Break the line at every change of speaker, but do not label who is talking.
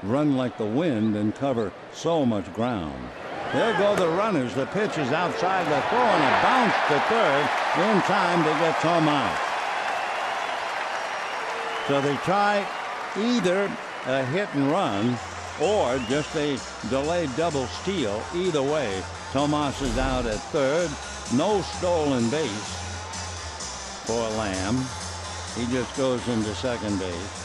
run like the wind and cover so much ground. There go the runners. The pitch is outside the throw and a bounce to third in time to get Tomas. So they try either a hit and run or just a delayed double steal. Either way, Tomas is out at third. No stolen base for Lamb. He just goes into second base.